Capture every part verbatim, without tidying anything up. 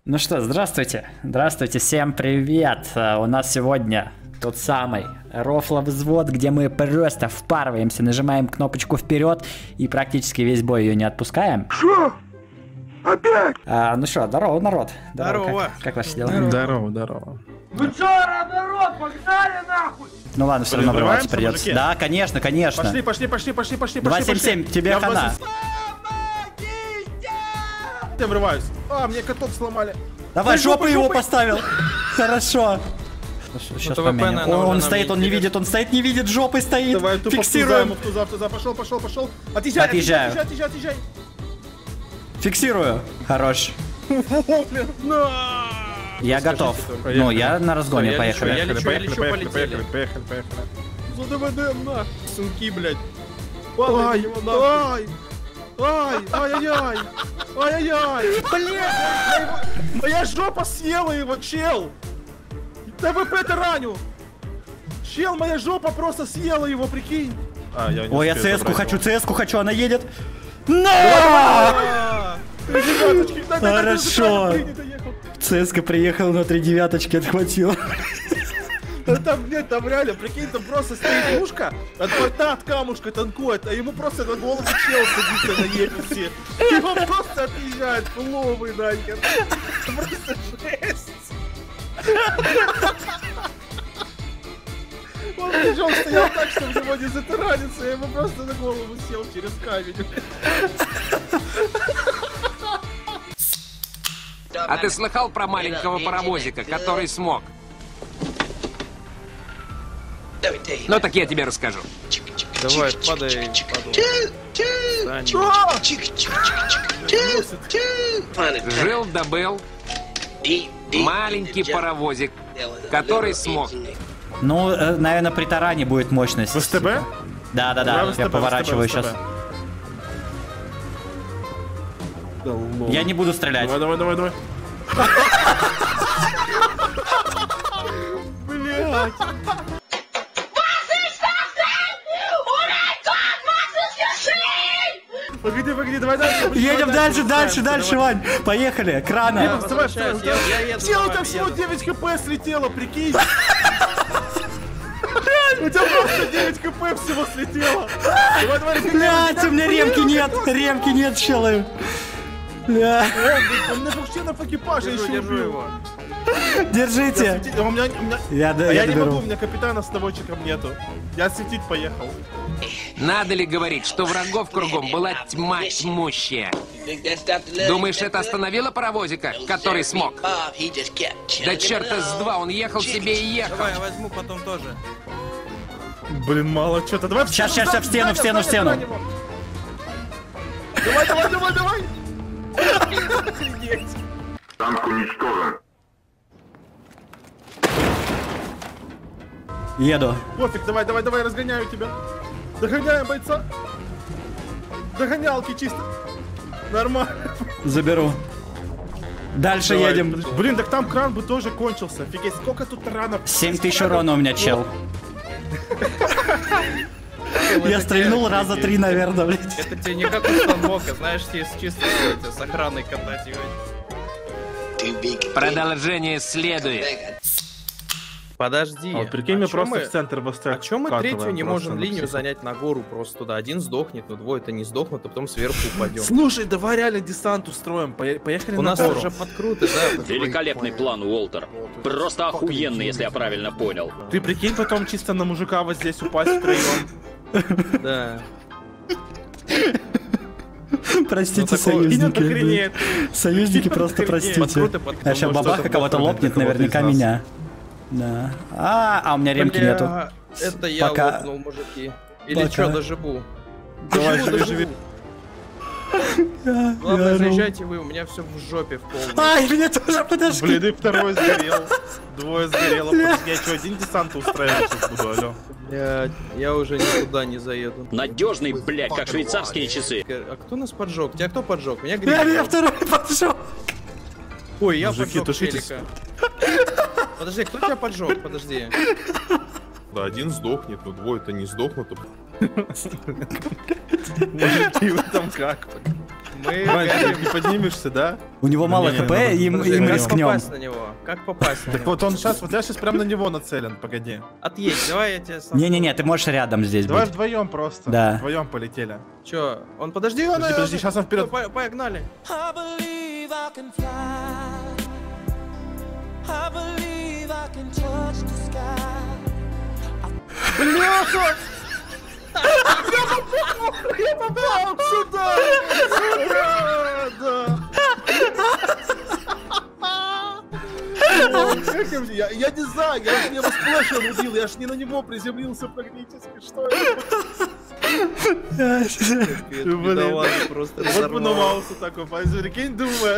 Ну что, здравствуйте, здравствуйте, всем привет. У нас сегодня тот самый рофловзвод, где мы просто впарываемся, нажимаем кнопочку вперед и практически весь бой ее не отпускаем. Что? Опять? А, ну что, здорово, народ. Здорово. Как, как ваши дела? Здорово, здорово. Ну чё, народ, погнали нахуй! Ну ладно, все равно врываться придется. мужики? Да, конечно, конечно. Пошли, пошли, пошли, пошли, пошли, два пошли. семь семь, тебе Я в хана. двадцать- Я врываюсь. А, мне каток сломали. Давай, Ой, жопу жопой, его жопой. поставил. Хорошо. Сейчас ТВП, поменяем. наверное, О, уже он нам стоит, он не интересно. видит, он стоит, не видит, жопой стоит. Давай, тупо Фиксируем. в туза, в туза, в туза. Пошел, пошел, пошел. Отъезжай, Отъезжаю. отъезжай, отъезжай, отъезжай. Фиксирую. Хорош. О, блин, на. Я готов. только. Ну, я на разгоне, Я лечу, поехали. я лечу, я лечу, поехали, полетели. поехали, поехали, поехали. За ДВД, на. Сумки, блядь. Ай, ай, ай, ай-яй-яй, ай-яй-яй. Блин, моя жопа съела его, чел. ТВП-то раню. Чел, моя жопа просто съела его, прикинь. А, я не Ой, я успею ЦС-ку забрать хочу, его. ЦС-ку хочу, она едет. На! А, три девяточки, дай, дай, дай, Хорошо. дай, дай, дай, доехал. ЦС-ка приехала на три девяточки, отхватила. Да там, нет, там реально, прикинь, там просто стоит пушка, от порта, от камушка танкует, а ему просто на голову чел садится на еписе. Его просто отъезжает, фуловый нахер. Просто жесть. Он пришел, стоял так, чтобы его не затараниться, я ему просто на голову сел через камень. А ты слыхал про маленького паровозика, который смог? Ну так я тебе расскажу. Давай, падай, падай. Жил да был маленький паровозик, который смог. Ну, э, наверное, при таране будет мощность. В СТБ? Да, да, Давай да. в Я СТБ, поворачиваю в СТБ, в сейчас. СТБ. Да лол. Я не буду стрелять. Давай, давай, давай, давай. Блять. Погоди, погоди, давай дальше. Едем дальше, дальше, дальше, Вань. Поехали, крана. Вставай, Возвращаюсь, вставай, я- я еду, Сел, давай, там всего еду. девять хп слетело, прикинь. У тебя просто девять хп всего слетело. Давай, давай, Блять, у меня ремки нет, ремки нет, челы. Бля. Он меня двух членов экипажа Держу, еще держу убил. его. Держите. Светить- У меня, у меня... Я, да, А я я не могу, у доберу. меня капитана с наводчиком нету. Я светить поехал. Надо ли говорить, что врагов кругом была тьма тьмущая? Думаешь, это остановило паровозика, который смог? Да черта с два, он ехал себе и ехал. Давай, я возьму потом тоже. Блин, мало что-то. Давай в Щас, стену, щас, щас, в стену, в стену, в стену. Таня, Таня, Давай, давай, давай, давай. Охренеть. Танк уничтожен. Еду. Пофиг, давай, давай, давай, разгоняю тебя. Догоняем бойца. Догонялки чисто. Нормально. Заберу. Дальше Давай. едем. Блин, так там кран бы тоже кончился. Офигеть, сколько тут ранов. семь тысяч урона у меня, чел. Я стрельнул раза три, наверное, блядь. Это тебе не как у станока, знаешь, тебе с чисто эти, с охраной катать его. Продолжение следует. Подожди. А вот прикинь, мы чё просто мы- в центр востряк. А чё мы третью не можем просто линию на всех. занять на гору просто туда? Один сдохнет, но двое-то не сдохнут, а потом сверху упадем. Слушай, давай реально десант устроим. Пое- Поехали У на нас гору. уже подкруты, да? Великолепный план, Уолтер. Просто охуенный, если я правильно понял. Ты прикинь, потом чисто на мужика вот здесь упасть втроем. Да. Простите, Ну, такого- союзники. Идет охренеть. блядь. Союзники, просто простите. Подкруты, под- А сейчас Потому что бабаха это кого-то было лопнет, кого-то из наверняка нас. меня. Да. А, а у меня ремки Бля, нету. Это я Пока- лопнул, мужики. Или Пока. чё, доживу? Давай, Доживу, живи, живи. доживу. Я Главное, ору. заезжайте вы, у меня все в жопе в полной. Ай, меня тоже подожди. Блин, и второй сгорел. Двое сгорело. Я что, один десант устраивать сейчас буду, алё. Блядь, я уже никуда не заеду. Надежный, блядь, как швейцарские часы. А кто нас поджег? Тебя кто поджег? Меня Я меня гриб. второй подшел. Ой, я Мужики, поджег тушитесь. челика. Подожди, кто тебя поджег? Подожди. Да, один сдохнет, но двое-то не сдохнут. Мужики, вы там как? Мы Вань, ты горим. не поднимешься, да? У него мало Не-не, хп, надо- им, Подожди, им как рискнем. попасть на него? Как попасть на Так него? вот он сейчас, вот я сейчас прям на него нацелен, погоди. Отъедь, давай я тебе сам... Не-не-не, ты можешь рядом здесь Давай быть. вдвоем просто. Да. Вдвоем полетели. Чё? Он, подожди, он... Подожди, подожди, сейчас он вперед. По- Погнали. Бляха! Я попал сюда! Ура! Да! Ой, как я, я, я не знаю, я же не его сплэшем убил, я ж не на него приземлился практически, что это? Блин. Бедолага просто Вот бы разорвал. на Маусу такой, прикинь, думаю.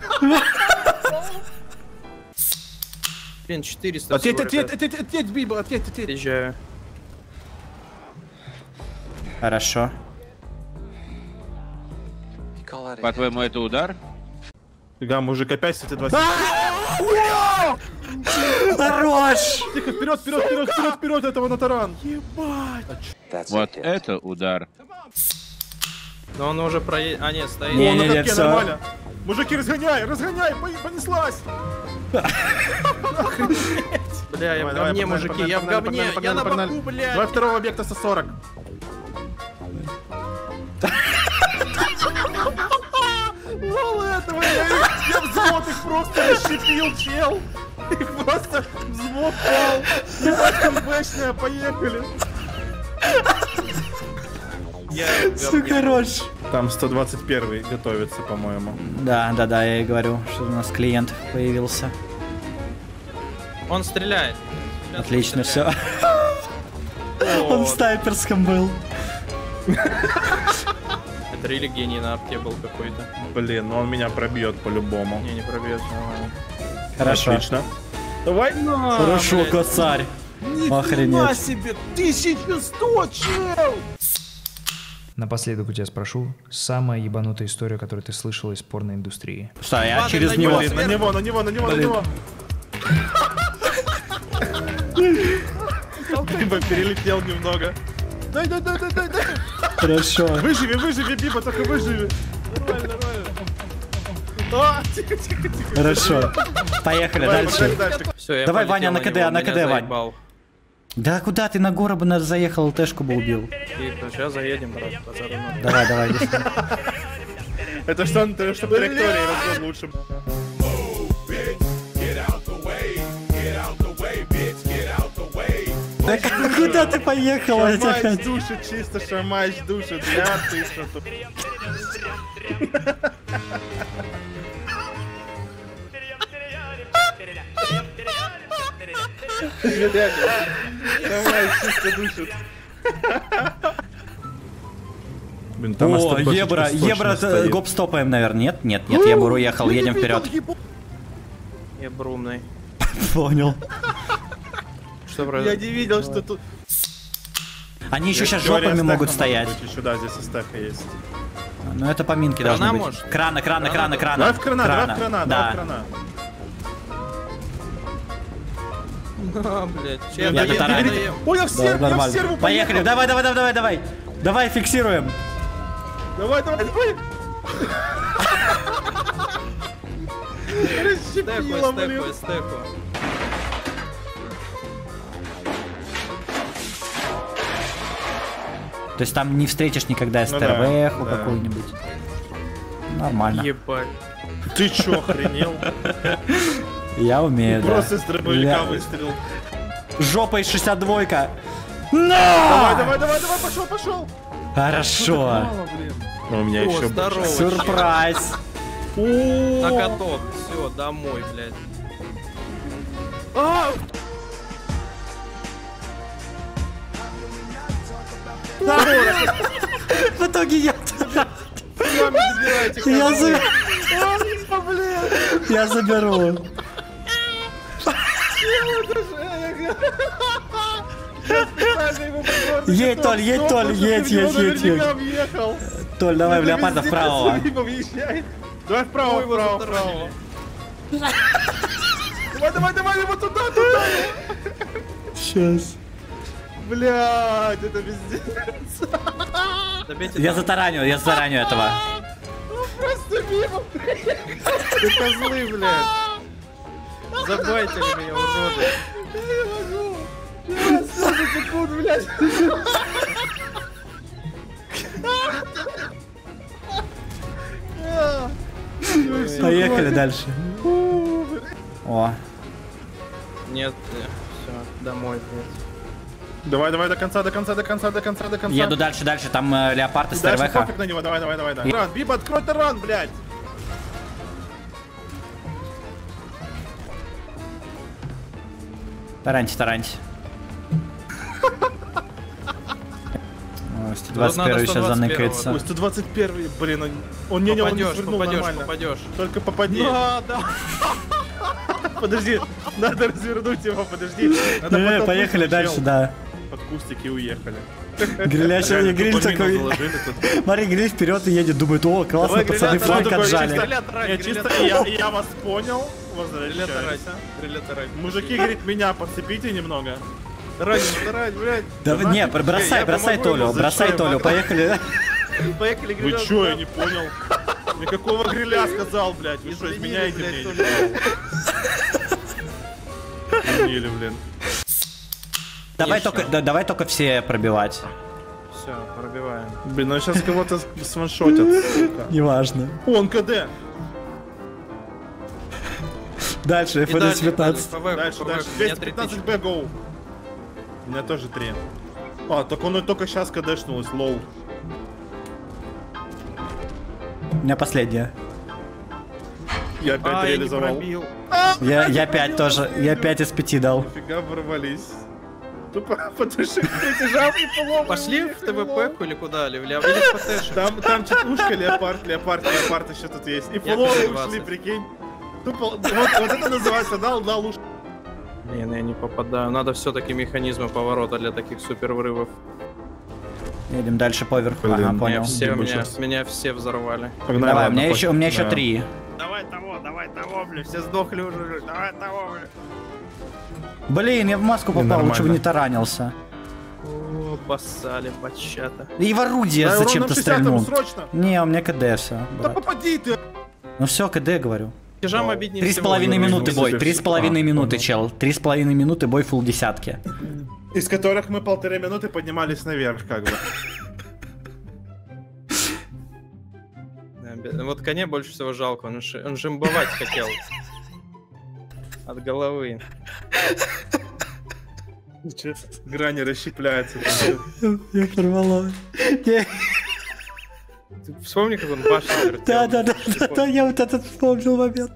Блин, четыреста Отъедь, всего, отъедь, ребят. отъедь, отъедь, Биба, отъедь, отъедь. Приезжаю. Хорошо. По-твоему, это удар? Фига, мужик, опять эти два... Хорош! Тихо, вперед, вперед, вперед, вперед, вперед, этого на таран. Ебать. Вот это удар. Но он уже проедет... А, нет, стоит. Не, О, не, на не, катке всё. нормально. Мужики, разгоняй, разгоняй, пон- понеслась. Бля, я в Давай, говне, давай, мужики, погнали, я в погнали, говне, погнали, я на погнали. боку, блядь. Давай второго объекта сто сорок. Мало этого, я, их- я взвод их просто расщепил, чел. Их просто взвод пал. Ебать, конвешная, поехали. Я в говне. Сука, хорош. Там сто двадцать первый готовится, по-моему. Да, да, да, я и говорю, что у нас клиент появился. Он стреляет. Сейчас Отлично, он все. стреляет. Он О, в снайперском был. Это рели гений на арте был какой-то. Блин, ну он меня пробьет по-любому. Не, не пробьет. нормально. Хорошо. Отлично. Давай. Хорошо, блядь. косарь. Нифига Охренеть. себе, тысяча сто, чел! Напоследок у тебя спрошу, самая ебанутая история, которую ты слышал из порноиндустрии. Что, я Падай через на него. него. Блин, на него, на него, на него, на Блин. него. Биба перелетел немного. Дай, дай, дай, дай, дай, дай. Хорошо. Выживи, выживи, Биба, только выживи. Нормально, нормально. А, тихо, тихо, тихо. Хорошо. Поехали Давай, дальше. дальше. Всё, я Давай, полетел Ваня, на него, КД, на меня КД, Вань. заебал. Да куда ты на гору бы нас заехал, ЛТшку бы убил. Тихо, сейчас заедем, брат, базару надо. Давай, давай, иди сюда. Это что, это чтобы траектории разгон лучше. Да к- куда ты поехал? Я тебя Шамач хоть- душит, чисто шамач душит. Я ты что-то. Шамач чисто душит. Блин, там О, остаточно Ебра, точно Ебра, стоит. гоп стопаем, наверное, нет? Нет, нет, Ебур уехал, едем вперед. Я брумный. Понял. Что Я произошло? не видел, что тут... Они еще сейчас Теория жопами стека могут может стоять. быть еще, да, здесь и стека есть. Ну это поминки Крана должны быть. может? Крана, крана, крана, крана. Давай в крана, давай в крана, давай в Да. крана. А, блядь. Я Я доеду, татарин. доеду. Ой, я в Да, серву, я в нормально. серву Поехали, поехал. давай, давай, давай, давай, давай. Давай, фиксируем. Давай, давай, давай. Стеку, Расщепила, блин. стеку, стеку. То есть там не встретишь никогда Ну да, СТРВХу да. какую-нибудь. Нормально. Ебать. Ты чё, охренел? Я умею, да. Просто из дробовика Я- выстрелил. Жопой шестьдесят два. Давай, На! давай, давай, давай, пошел, пошел. Хорошо. Мало, блин. Ну, у меня О, еще здорово. Сюрприз. На каток. Все, домой, блядь. А! В итоге я... Сами забирайте. Я, за- А, блин. я заберу. Едь, Толь, едь, Толь, едь, едь, едь, едь. Въехал. Толь, давай в леопарда вправо. Давай вправо, вправо, вправо. Давай, давай, давай, его туда, туда. Сейчас. Блядь, это пиздец. Добейте Я там. затараню, я затараню этого. мимо. Ты козлы, блядь. Забайтили меня, уроды. Я не могу. сорок секунд, блядь. Поехали дальше. О. Нет, нет, все, домой, блядь. Давай, давай, до конца, до конца, до конца, до конца, до конца. Еду дальше, дальше, там э, леопард и Дальше стервеха. пофиг на него, давай, давай, давай, давай. Ран, Биба, открой таран, блядь. Таранти, таранти. сто двадцать первый сейчас заныкается. Ой, сто двадцать первый, блин, он, он не, не, он не Попадешь, свернул попадешь, нормально. попадешь. Только попади. Да, да. Подожди, надо развернуть его, подожди. Надо Не, под поехали кустик, дальше, чел. да. Под кустики уехали. Грилящий Реально, гриль тупо такой. мину заложили тут. Смотри, гриль вперед и едет, думает, о, классно, Давай, пацаны гриля, фланг такой, отжали. чисто- Гриля тарать, Я гриля чисто, тарать. я, я вас понял. Возвращайся. Гриля тарать. Мужики, говорит, меня подцепите немного. Тарать, тарать, блядь. Да Да не, нафиг, бросай, я бросай помогу ему, Толю, за бросай что я Толю, могу? поехали. Поехали, Вы гриля. чё, я не понял. Никакого гриля сказал, блядь. Вы что, изменяете мне? или что? Изменили, блин. Давай Еще. только, да, давай только все пробивать. Все, пробиваем. Блин, ну сейчас кого-то сваншотят, сука. Неважно. Он КД. Дальше, эф один пятнадцать. Дальше, дальше. двести пятнадцать бэ, гоу. У меня тоже три. А, так он и только сейчас КДшнулась, лоу. У меня последняя. Я опять А, я не реализовал. пробил. Я, я пять тоже, я пять из пяти дал. Нифига ворвались. Тупо потому что эти жабы поломаны. Пошли в ТВП или куда? Или в ля- или в ПТшку? Там, там чекушка, леопард, леопард, леопард еще тут есть. И Я фуловы тоже ушли, двадцать. прикинь. Тупо, вот, вот это называется, дал, дал уж. Блин, я не попадаю. Надо все-таки механизмы поворота для таких супер врывов. Едем дальше поверху. Блин, Ага, меня понял. Все, Дима меня, щас. меня все взорвали. Погнали, Давай, у ладно, меня хоть- еще, у меня еще да. три. Давай того, давай того, блин, все сдохли уже. Давай того, блин. Блин, я в маску попал, Ненормально. лучше бы не таранился. О, басали, бачата. И в орудие Да, урон зачем-то на шестидесятом стрельнул. срочно. Не, у меня КД все. Да попади ты. Ну все, КД говорю. Тяжам обиднее Три с всего. половиной ну, минуты ну, бой, супер, три с супер. половиной А, минуты, понял. чел. Три с половиной минуты бой фул десятки. Из которых мы полторы минуты поднимались наверх, как бы. Да, бе- Вот коне больше всего жалко, он, ж- он жимбовать хотел. От головы. Че, грани расщепляются. Я порвало. Ты вспомни, как он башню вертел. Да, да, да, да, да, я вот этот вспомнил момент.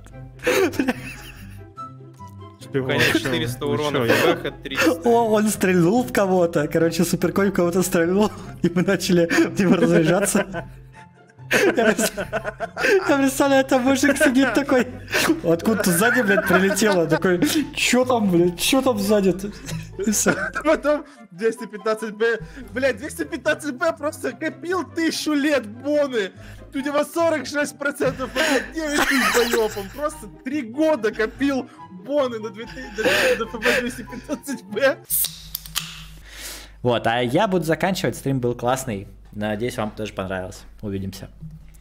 У коня четыреста урона, ПВХ триста. О, он стрельнул в кого-то. Короче, суперконь в кого-то стрельнул, и мы начали в него разряжаться. Я представляю, я представляю, там мужик сидит такой. Откуда-то сзади, блядь, прилетело. Такой, чё там, блядь, чё там сзади-то? И всё. Потом двести пятнадцать бэ. Блять, двести пятнадцать бэ просто копил тысячу лет боны. У него сорок шесть процентов, девять тысяч боев. Он просто три года копил боны на две тысячи, до ФБ двести пятнадцать бэ. Вот, а я буду заканчивать. Стрим был классный. Надеюсь, вам тоже понравилось. Увидимся.